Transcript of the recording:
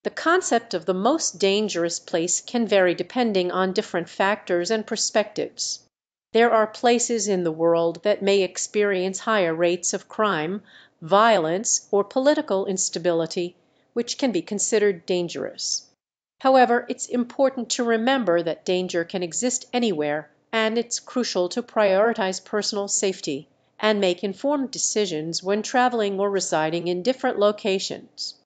The concept of the most dangerous place can vary depending on different factors and perspectives. There are places in the world that may experience higher rates of crime, violence, or political instability, which can be considered dangerous. However, it's important to remember that danger can exist anywhere, and it's crucial to prioritize personal safety and make informed decisions when traveling or residing in different locations.